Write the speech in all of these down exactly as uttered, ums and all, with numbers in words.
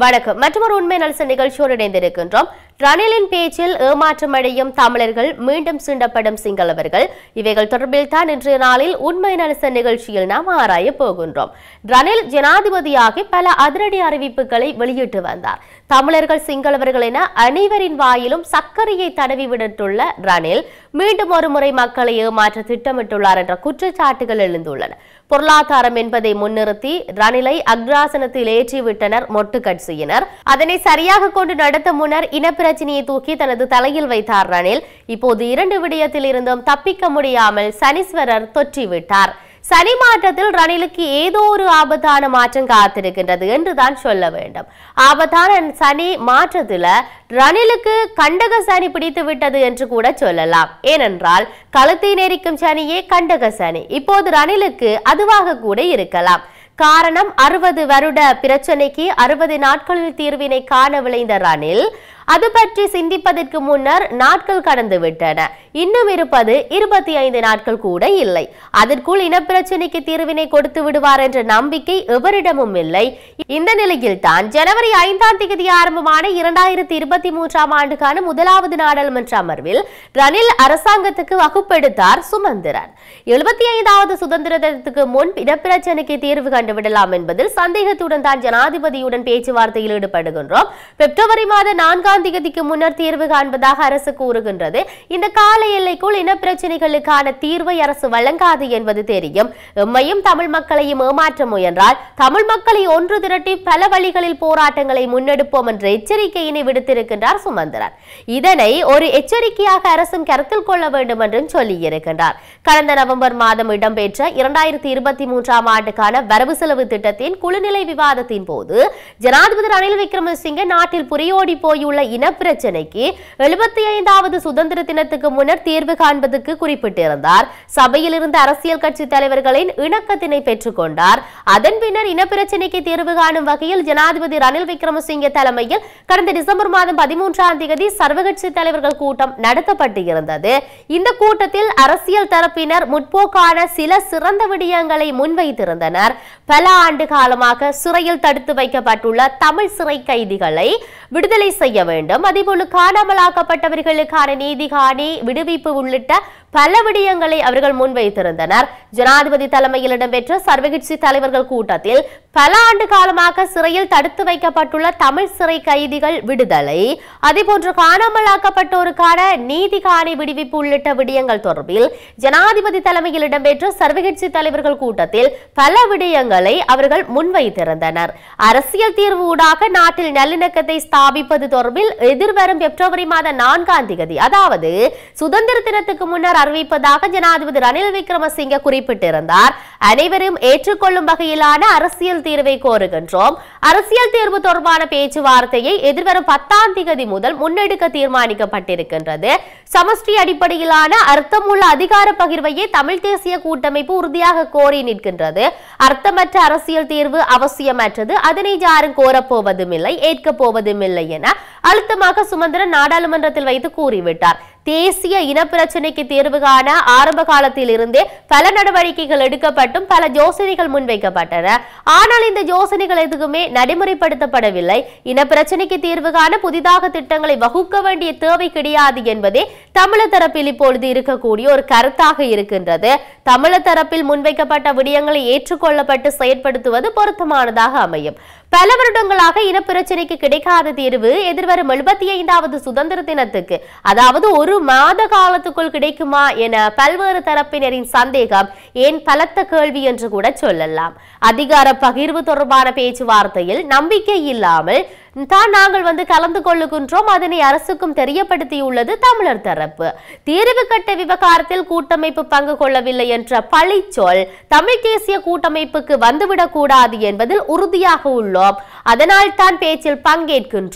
வணக்கம். மற்றொரு உண்மை நலச நிகழ்ச்சியோடு இணைந்திருக்கின்றோம். ரணிலின் பேச்சில் ஏமாற்றமடையும் தமிழர்கள், மீண்டும் சீண்டப்படும் சிங்களவர்கள், இவைகள் தொடர்பில் தான் இன்றைய நாளில் உண்மை நலச நிகழ்ச்சியில் நாம் ஆராய போகின்றோம். ரணில் ஜனாதிபதியாகி பல அதிரடி அறிவிப்புகளை வெளியிட்டு வந்தார். தமிழர்கள், சிங்களவர்கள் என அனைவரின் வாயிலும் சர்க்கரையை தடவி விடுத்துள்ள ரணில் மீண்டும் ஒரு முறை மக்களை ஏமாற்ற திட்டமிட்டுள்ளார் என்ற குற்றச்சாட்டுகள் எழுந்துள்ளன. பொருளாதாரம் என்பதை முன்னிறுத்தி ரணிலை அக்ராசனத்தில் ஏற்றிவிட்டனர் மொட்டு கட்சியினர். அதனை சரியாக கொண்டு நடத்த முன்னர் இனப்பிரச்சனையை தூக்கி தனது தலையில் வைத்தார் ரணில். இப்போது இரண்டு விடயத்தில் இருந்தும் தப்பிக்க முடியாமல் சனீஸ்வரர் தொற்றிவிட்டார். சனி மாற்றத்தில் ரணிலுக்கு ஏதோ ஒரு ஆபத்தான மாற்றம் காத்திருக்கின்றது என்றுதான் சொல்ல வேண்டும். ஆபத்தான சனி மாற்றத்துல ரணிலுக்கு கண்டக சனி பிடித்து விட்டது என்று கூட சொல்லலாம். ஏனென்றால் கழுத்தை நெரிக்கும் சனியே கண்டக சனி. இப்போது ரணிலுக்கு அதுவாக கூட இருக்கலாம். காரணம், அறுபது வருட பிரச்சனைக்கு அறுபது நாட்களில் தீர்வினை காண விளைந்த ரணில் அது பற்றி சிந்திப்பதற்கு முன்னர் நாட்கள் கடந்து விட்டன. இன்னும் இருப்பது இருபத்தி ஐந்து நாட்கள் கூட இல்லை. அதற்குள் இனப்பிரச்சனைக்கு தீர்வினை கொடுத்து விடுவார் என்ற நம்பிக்கை எவரிடமும் இல்லை. இந்த நிலையில் தான் ஜனவரி ஐந்தாம் தேதி ஆரம்பமான இரண்டாயிரத்தி இருபத்தி மூன்றாம் ஆண்டுக்கான முதலாவது நாடாளுமன்ற அமர்வில் ரணில் அரசாங்கத்துக்கு வகுப்பெடுத்தார் சுமந்திரன். எழுபத்தி ஐந்தாவது சுதந்திர தினத்துக்கு முன் இனப்பிரச்சனைக்கு தீர்வு கண்டுவிடலாம் என்பதில் சந்தேகத்துடன் தான் ஜனாதிபதியுடன் பேச்சுவார்த்தையில் ஈடுபடுகின்றோம். பிப்ரவரி மாத நான்காம் தேதிக்கு முன்னர் தீர்வு காண்பதாக அரசு கூறுகின்றது. இந்த கால எல்லைக்குள் இனப்பிரச்சனைகளுக்கான தீர்வை அரசு வழங்காது என்பது தெரியும். எம்மையும் தமிழ் மக்களையும் ஏமாற்ற முயன்றால் தமிழ் மக்களை ஒன்று திரட்டி பல வழிகளில் போராட்டங்களை முன்னெடுப்போம் என்ற எச்சரிக்கையினை விடுத்திருக்கின்றார் சுமந்திரன். இதனை ஒரு எச்சரிக்கையாக அரசும் கருத்தில் கொள்ள வேண்டும் என்றும் சொல்லியிருக்கின்றார். கடந்த நவம்பர் மாதம் இடம்பெற்ற இரண்டாயிரத்தி இருபத்தி மூன்றாம் ஆண்டுக்கான வரவு செலவு திட்டத்தின் குழுநிலை விவாதத்தின் போது ஜனாதிபதி ரணில் விக்ரமசிங்கே நாட்டில் புரியோடி போயுள்ள இனப்பிரச்சனைக்கு எழுபத்தி ஐந்தாவது சுதந்திர தினத்துக்கு முன்னர் தீர்வு காண்பதற்கு குறிப்பிட்டிருந்தார். சபையில் இருந்த அரசியல் கட்சி தலைவர்களின் இணக்கத்தினை பெற்றுக் கொண்டார். அதன் பின்னர் இனப்பிரச்சனைக்கு தீர்வு காணும் வகையில் ஜனாதிபதி ரணில் விக்ரமசிங்கே தலைமையில் கடந்த டிசம்பர் மாதம் பதிமூன்றாம் தேதி சர்வகட்சி தலைவர்கள் கூட்டம் நடத்தப்பட்டு இருந்தது. இந்த கூட்டத்தில் அரசியல் தரப்பினர் முற்போக்கான சில சிறந்த விடயங்களை முன்வைத்திருந்தனர். பல ஆண்டு காலமாக சிறையில் தடுத்து வைக்கப்பட்டுள்ள தமிழ் சிறை கைதிகளை விடுதலை செய்ய வேண்டும், அதேபோல காணாமலாக்கப்பட்டவர்களுக்கான நீதி காணி விடுவிப்பு உள்ளிட்ட பல விடயங்களை அவர்கள் முன்வைத்திருந்தனர். ஜனாதிபதி தலைமையில் இடம்பெற்ற சர்வகட்சி தலைவர்கள் கூட்டத்தில் பல ஆண்டு காலமாக சிறையில் தடுத்து வைக்கப்பட்டுள்ள தமிழ் சிறை கைதிகள் விடுதலை, அதேபோன்று காணாமலாக்கப்பட்டோருக்கான நீதி காணி விடுவிப்பு உள்ளிட்ட விடயங்கள் தொடர்பில் ஜனாதிபதி தலைமையில் இடம்பெற்ற சர்வகட்சி தலைவர்கள் கூட்டத்தில் பல விடயங்களை அவர்கள் முன்வைத்திருந்தனர். அரசியல் தீர்வு ஊடாக நாட்டில் நல்லிணக்கத்தை ஸ்தாபிப்பது தொடர்பில் எதிர்வரும் பிப்ரவரி மாதம் நான்காம் தேதி அதாவது சுதந்திர தினத்துக்கு முன்னர் அறிவிப்பதாக ஜனாதிபதி ரணில் விக்ரமசிங்கே குறிப்பிட்டிருந்தார். அனைவரும் ஏற்றுக்கொள்ளும் வகையிலான அரசியல் தீர்வை கோருகின்றோம். அரசியல் தீர்வு தொடர்பான பேச்சுவார்த்தையை எதிர்வரும் பத்தாம் தேதி முதல் முன்னெடுக்க தீர்மானிக்கப்பட்டிருக்கின்றது. சமஷ்டி அடிப்படையிலான அர்த்தமுள்ள அதிகார பகிர்வையே தமிழ் தேசிய கூட்டமைப்பு உறுதியாக கோரி நிற்கின்றது. அர்த்தமற்ற அரசியல் தீர்வு அவசியமற்றது, அதனை யாரும் கோரப்போவதும் இல்லை, ஏற்கப் போவதும் இல்லை என அழுத்தமாக சுமந்திரன் நாடாளுமன்றத்தில் வைத்து கூறிவிட்டார். தேசிய இனப்பிரச்சனைக்கு தீர்வு காண ஆரம்ப காலத்தில் இருந்தே பல நடவடிக்கைகள் எடுக்கப்பட்டும் பல யோசனைகள் முன்வைக்கப்பட்டன. ஆனால் இந்த யோசனைகள் எதுவுமே நடைமுறைப்படுத்தப்படவில்லை. இனப்பிரச்சனைக்கு தீர்வு காண புதிதாக திட்டங்களை வகுக்க வேண்டிய தேவை கிடையாது என்பதே தமிழர் தரப்பில் இப்பொழுது இருக்கக்கூடிய ஒரு கருத்தாக இருக்கின்றது. தமிழர் தரப்பில் முன்வைக்கப்பட்ட விடயங்களை ஏற்றுக்கொள்ளப்பட்டு செயற்படுத்துவது பொருத்தமானதாக அமையும். பல வருடங்களாக இனப்பிரச்சனைக்கு கிடைக்காத தீர்வு எதிர்வரும் எழுபத்தி ஐந்தாவது சுதந்திர தினத்துக்கு அதாவது ஒரு மாத காலத்துக்குள் கிடைக்குமா என பல்வேறு தரப்பினரின் சந்தேகம் ஏன் பலத்த கேள்வி என்று கூட சொல்லலாம். அதிகார பகிர்வு தொடர்பான பேச்சுவார்த்தையில் நம்பிக்கை இல்லாமல் தான் நாங்கள் வந்து கலந்து கொள்ளுகின்றோம், அதனை அரசுக்கும் தெரியப்படுத்தியுள்ளது தமிழர் தரப்பு. தீர்வு கட்ட விவகாரத்தில் கூட்டமைப்பு பங்கு கொள்ளவில்லை என்ற பழிச்சொல் தமிழ் தேசிய கூட்டமைப்புக்கு வந்துவிடக் கூடாது என்பதில் உறுதியாக உள்ளோம். அதனால் தான் பேச்சில் பங்கேற்கின்றோம்.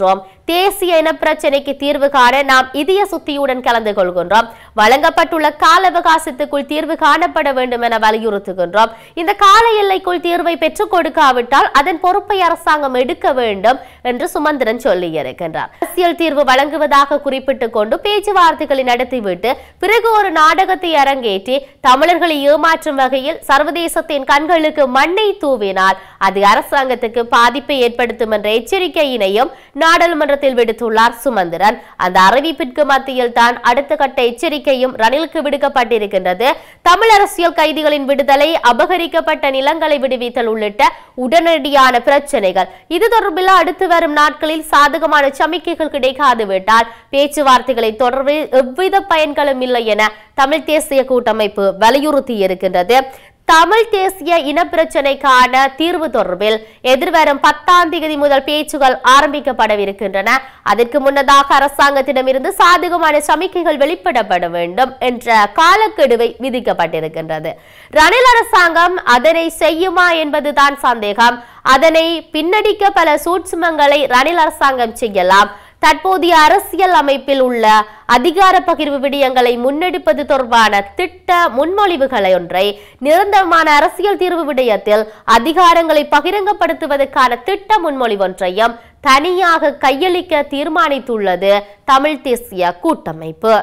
தேசிய இன பிரச்சினைக்கு தீர்வு காண நாம் இதய சுத்தியுடன் கலந்து கொள்கின்றோம். வழங்கப்பட்டுள்ள கால அவகாசத்துக்குள் தீர்வு காணப்பட வேண்டும் என வலியுறுத்துகின்றோம். இந்த கால எல்லைக்குள் தீர்வை பெற்றுக் கொடுக்காவிட்டால் அதன் பொறுப்பை அரசாங்கம் எடுக்க வேண்டும் என்று சுமந்திரன் சொல்லியிருக்கின்றார். அரசியல் தீர்வு வழங்குவதாக குறிப்பிட்டுக் கொண்டு பேச்சுவார்த்தைகளை நடத்திவிட்டு பிறகு ஒரு நாடகத்தை அரங்கேற்றி தமிழர்களை ஏமாற்றும் வகையில் சர்வதேசத்தின் கண்களுக்கு மண்ணை தூவினால் அது அரசாங்கத்துக்கு பாதிப்பை ஏற்படுத்தும் என்ற எச்சரிக்கையினையும் நாடாளுமன்றத்தில் விடுத்துள்ளார் சுமந்திரன். அந்த அறிவிப்பிற்கு மத்தியில் தான் அடுத்த கட்ட எச்சரிக்கையும் ரணிலுக்கு விடுக்கப்பட்டிருக்கின்றது. தமிழ் அரசியல் கைதிகளின் விடுதலை, அபகரிக்கப்பட்ட நிலங்களை விடுவித்தல் உள்ளிட்ட உடனடியான பிரச்சனைகள் இது தொடர்பில் அடுத்து வரும் நாட்களில் சாதகமான சமிக்கைகள் கிடைக்காது விட்டால் பேச்சுவார்த்தைகளை தொடர்பில் எவ்வித பயன்களும் இல்லை என தமிழ் தேசிய கூட்டமைப்பு வலியுறுத்தி இருக்கின்றது. தமிழ் தேசிய இன பிரச்சினைக்கான தீர்வு தொடர்பில் எதிர்வரும் பத்தாம் தேதி முதல் பேச்சுகள் ஆரம்பிக்கப்படவிருக்கின்றன. அதற்கு முன்னதாக அரசாங்கத்திடமிருந்து சாதகமான சமிக்கைகள் வெளிப்படப்பட வேண்டும் என்ற காலக்கெடுவை விதிக்கப்பட்டிருக்கின்றது. ரணில் அரசாங்கம் அதனை செய்யுமா என்பதுதான் சந்தேகம். அதனை பின்னடிக்க பல சூட்சுமங்களை ரணில் அரசாங்கம் செய்யலாம். தற்போதைய அரசியல் அமைப்பில் உள்ள அதிகார பகிர்வு விடயங்களை முன்னெடுப்பது தொடர்பான திட்ட முன்மொழிவுகளை ஒன்றை நிரந்தரமான அரசியல் தீர்வு விடயத்தில் அதிகாரங்களை பகிரங்கப்படுத்துவதற்கான திட்ட முன்மொழிவு ஒன்றையும் தனியாக கையளிக்க தீர்மானித்துள்ளது தமிழ் தேசிய கூட்டமைப்பு.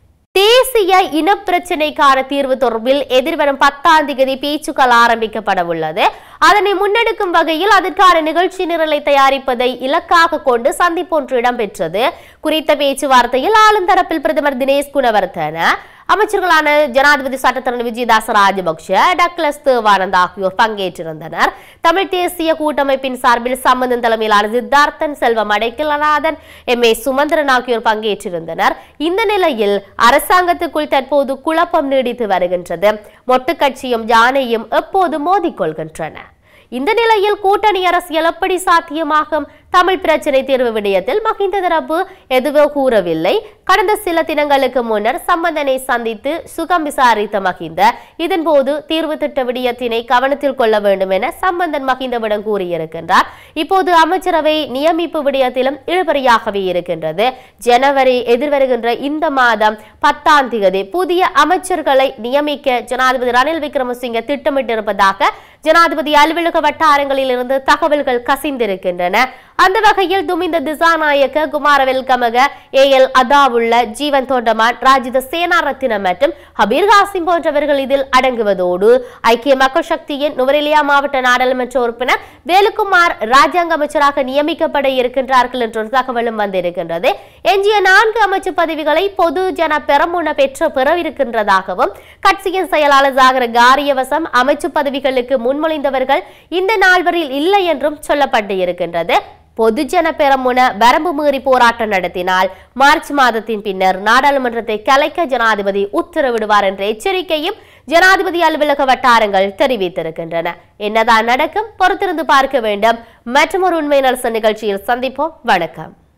தேசிய இன பிரச்சினைக்கான தீர்வு தொடர்பில் எதிர்வரும் பத்தாம் தேதி பேச்சுக்கள் ஆரம்பிக்கப்பட உள்ளது. அதனை முன்னெடுக்கும் வகையில் அதற்கான நிகழ்ச்சி நிரலை தயாரிப்பதை இலக்காக கொண்டு சந்திப்பு ஒன்று இடம்பெற்றது. குறித்த பேச்சுவார்த்தையில் ஆளும் தரப்பில் பிரதமர் தினேஷ் குணவர்தன, அமைச்சர்களான ஜனாதிபதி சட்டத்தரணி விஜயதாச ராஜபக்ஷ, டக்ளஸ் தேவானந்த் ஆகியோர் பங்கேற்றிருந்தனர். தமிழ் தேசிய கூட்டமைப்பின் சார்பில் சம்பந்தன் தலைமையிலான சித்தார்த்தன், செல்வம் அடைக்கலநாதன், எம் ஏ சுமந்திரன் ஆகியோர் பங்கேற்றிருந்தனர். இந்த நிலையில் அரசாங்கத்துக்குள் தற்போது குழப்பம் நீடித்து வருகின்றது. மொட்டு கட்சியும் யானையும் எப்போது மோதிக்கொள்கின்றன. இந்த நிலையில் கூட்டணி அரசியல் எப்படி சாத்தியமாகும்? தமிழ் பிரச்சினை தீர்வு விடயத்தில் மஹிந்த தரப்பு எதுவோ கூறவில்லை. கடந்த சில தினங்களுக்கு முன்னர் சம்பந்தனை சந்தித்து சுகம் விசாரித்த மஹிந்த இதன்போது தீர்வு திட்ட விடயத்தினை கவனத்தில் கொள்ள வேண்டும் என சம்பந்தன் மஹிந்தவிடம் கூறியிருக்கின்றார். இப்போது அமைச்சரவை நியமிப்பு விடயத்திலும் இழுபறியாகவே இருக்கின்றது. ஜனவரி எதிர்வருகின்ற இந்த மாதம் பத்தாம் தேதி புதிய அமைச்சர்களை நியமிக்க ஜனாதிபதி ரணில் விக்ரமசிங்க திட்டமிட்டிருப்பதாக ஜனாதிபதி அலுவலக வட்டாரங்களில் இருந்து தகவல்கள் கசிந்திருக்கின்றன. அந்த வகையில் துமிந்த திசாநாயக்க, குமாரவேல் கமக, ஏ எல் அதாவுள்ள, ஜீவன் தோண்டமான், ராஜித சேனாரத்தின மற்றும் ஹபீர் காசிம் போன்றவர்கள் இதில் அடங்குவதோடு ஐக்கிய மக்கள் சக்தியின் நுவரெலியா மாவட்ட நாடாளுமன்ற உறுப்பினர் வேலுக்குமார் ராஜாங்க அமைச்சராக நியமிக்கப்பட இருக்கின்றார்கள் என்ற ஒரு தகவலும் வந்திருக்கின்றது. எஞ்சிய நான்கு அமைச்சு பதவிகளை பொது ஜன பெரமுன பெற்று பெறவிருக்கின்றதாகவும் கட்சியின் செயலாளர் ஜாகர காரியவசம் அமைச்சு பதவிகளுக்கு முன்மொழிந்தவர்கள் இந்த நால்வரில் இல்லை என்றும் சொல்லப்பட்டு இருக்கின்றது. பொதுஜன பெரமுன வரம்பு மீறி போராட்டம் நடத்தினால் மார்ச் மாதத்தின் பின்னர் நாடாளுமன்றத்தை கலைக்க ஜனாதிபதி உத்தரவிடுவார் என்ற எச்சரிக்கையும் ஜனாதிபதி அலுவலக வட்டாரங்கள் தெரிவித்திருக்கின்றன. என்னதான் நடக்கும் பொறுத்திருந்து பார்க்க வேண்டும். மற்றொரு உண்மை நலச நிகழ்ச்சியில் சந்திப்போம். வணக்கம்.